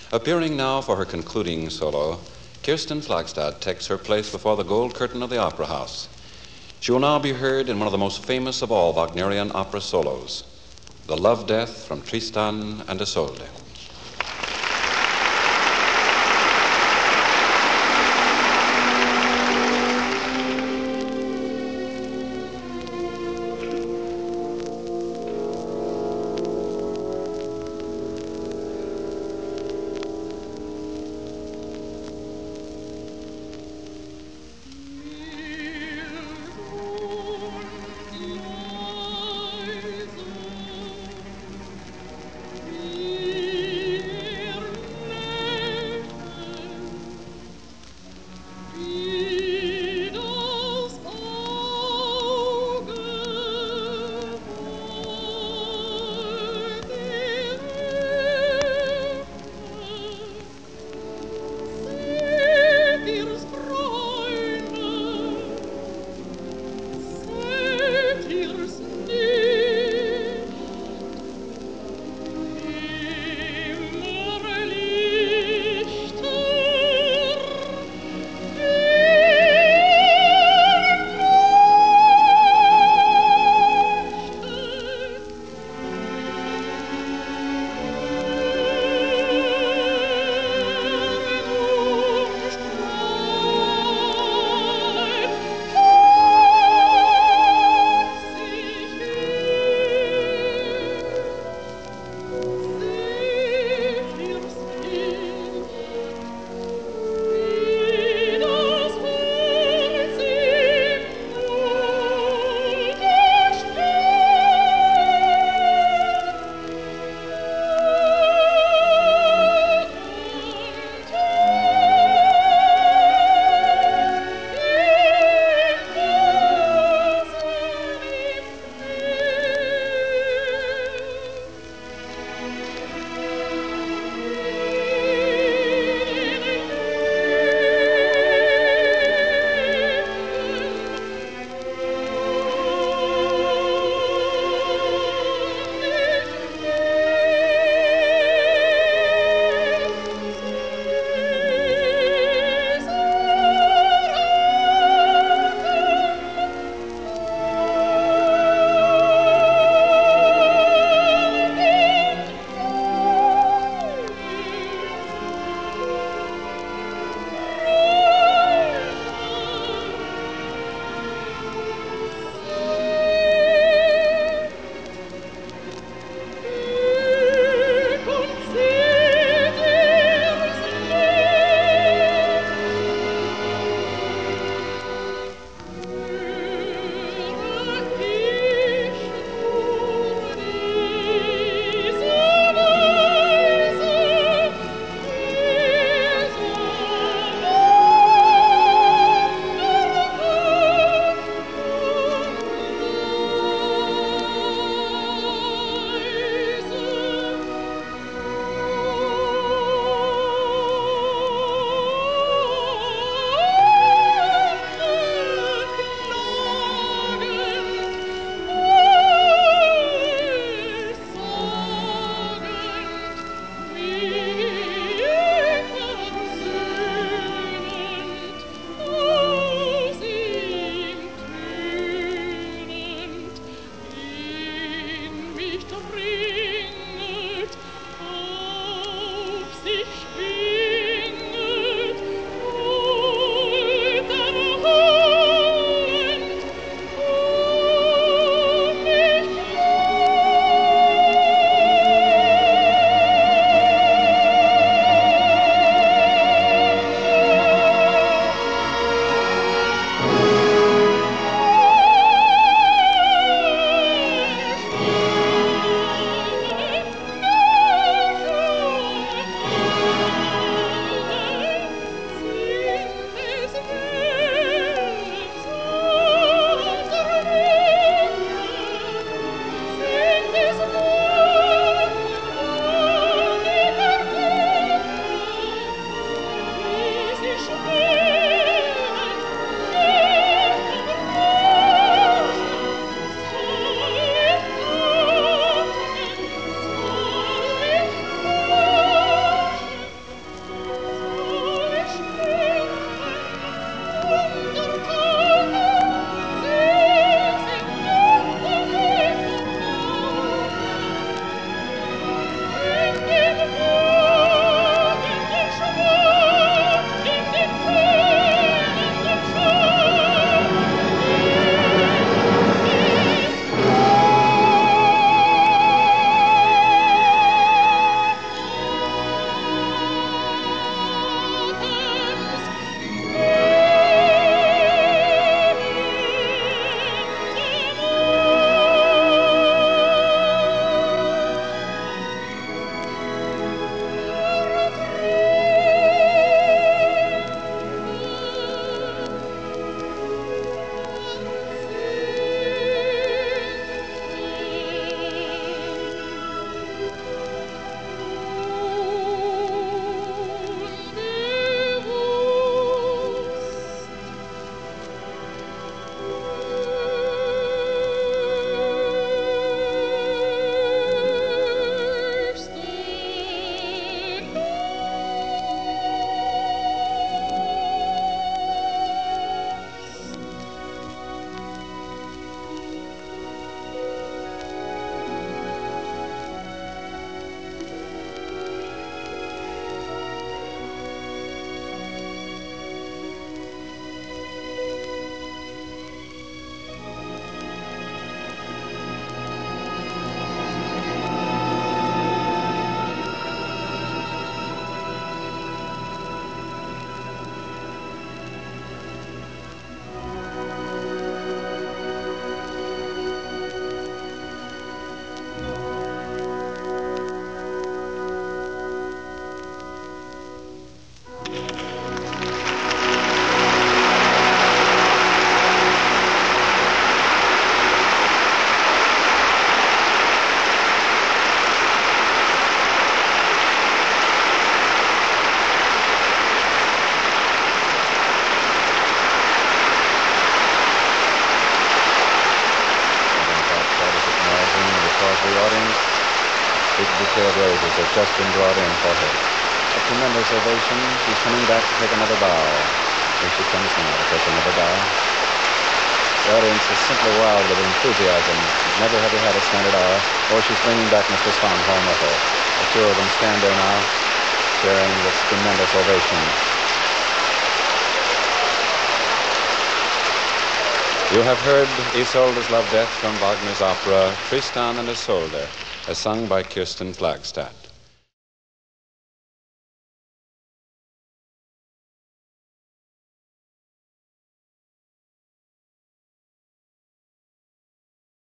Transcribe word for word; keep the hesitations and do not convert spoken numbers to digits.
Appearing now for her concluding solo, Kirsten Flagstad takes her place before the gold curtain of the Opera House. She will now be heard in one of the most famous of all Wagnerian opera solos, the Love Death from Tristan and Isolde. Thank you. the audience. Big bouquet of roses has just been brought in for her. A tremendous ovation. She's coming back to take another bow. Here she comes now to take another bow. The audience is simply wild with enthusiasm. Never have they had a standard hour. Or she's bringing back Mister Spahn home with her. The two of them stand there now, sharing this tremendous ovation. You have heard Isolde's Love Death from Wagner's opera Tristan and Isolde, as sung by Kirsten Flagstad.